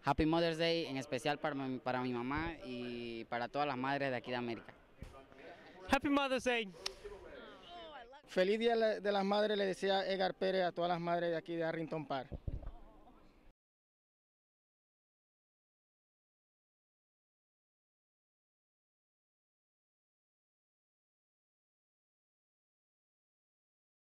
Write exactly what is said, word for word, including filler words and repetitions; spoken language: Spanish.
Happy Mother's Day, en especial para mi, para mi mamá y para todas las madres de aquí de América. Happy Mother's Day. Feliz Día de las Madres le decía Edgar Pérez a todas las madres de aquí de Harrington Park.